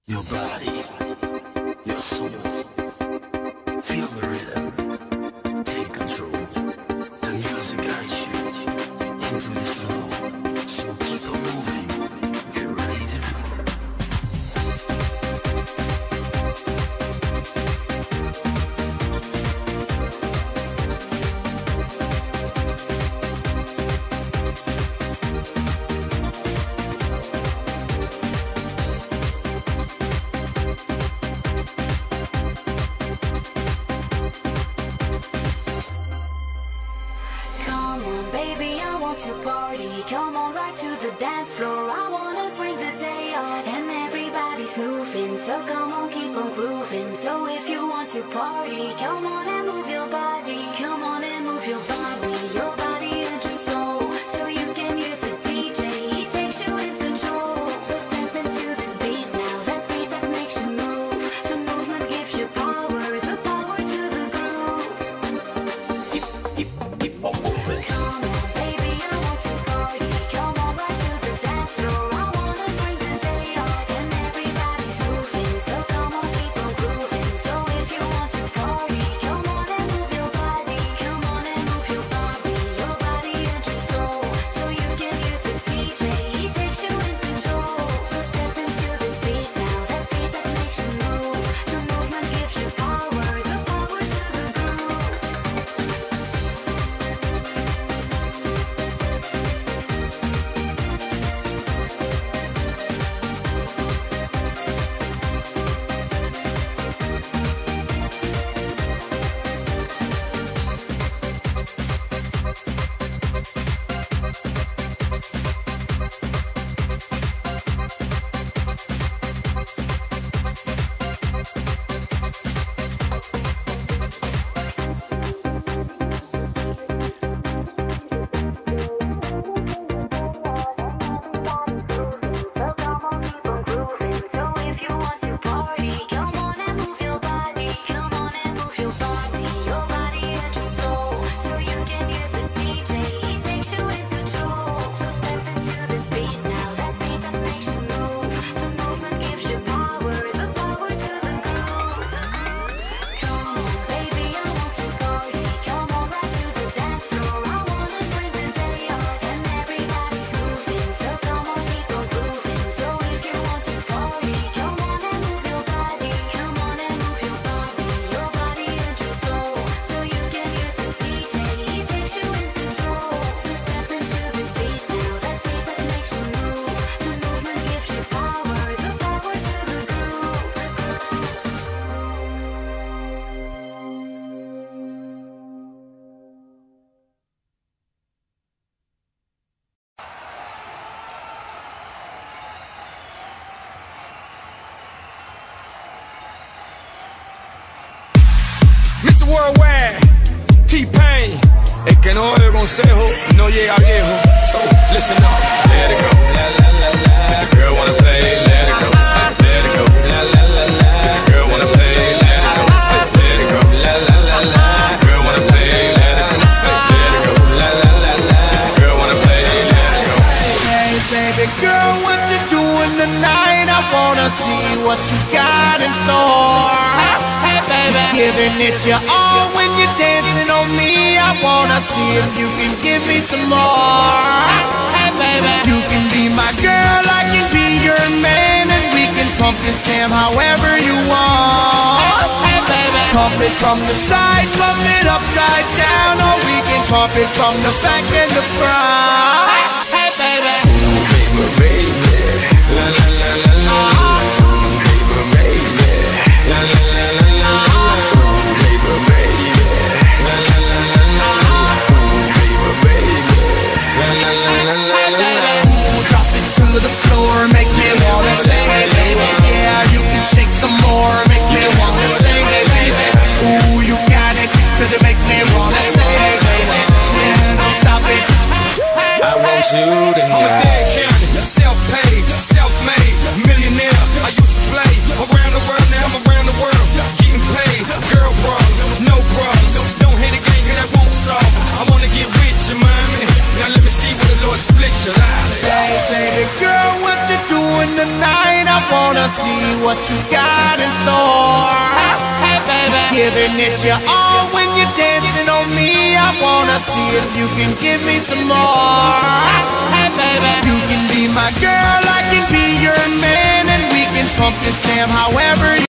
Your body, your soul, feel the rhythm, take control. The music guides you into this flow. So keep on moving, get ready to go. To party, come on right to the dance floor. I wanna swing the day off, and everybody's moving, so come on, keep on grooving. So if you want to party, come on and move your body. Come on and move your body and your soul, so you can hear the DJ. He takes you in control. So step into this beat now, that beat that makes you move. The movement gives you power, the power to the groove. Keep on moving. Come on. Mr. Worldwide, T-Pain. El que no oye consejo no llega viejo. So listen up, let it go. La la la la. If the girl wanna play, let it go. Let it go. La la la la. If the girl wanna play, let it go. Let it go. La la la la. If the girl wanna play, let it go. Let it go. La la la la. If the girl wanna play, let it go. Hey baby girl, what you doing tonight? I wanna see what you got in store. Hey baby, giving it your all when you're dancing on me. I wanna see if you can give me some more. Hey baby, you can be my girl, I can be your man, and we can pump this jam however you want. Hey baby, pump it from the side, pump it upside down, or we can pump it from the back and the front. Hey baby, Ooh, baby, baby, la la la la la. Ooh, baby, baby, la la la la la. Ooh, baby, baby, la la la la la. Ooh, baby, baby, la la la la la la. ooh, drop it to the floor, make me wanna sing it, baby. Yeah, you can shake some more, make me wanna sing it, baby. Ooh, you got it, 'cause you make me wanna sing it, baby. Yeah, don't stop it. I want you to know. I'm a dead county, self-paid, self-made, millionaire. I used to play around the world, now I'm around the world, getting paid. Girl problems, no problems. Don't hate a game, 'cause that won't solve. I wanna get with you, mommy. Now let me see where the Lord split your life. Hey, baby girl, what you doing tonight? I wanna see what you got in store. Hey baby, giving it your all when you're dancing on me. I wanna see if you can give me some more. Hey baby, you can be my girl, I can be your man, and we can pump this jam however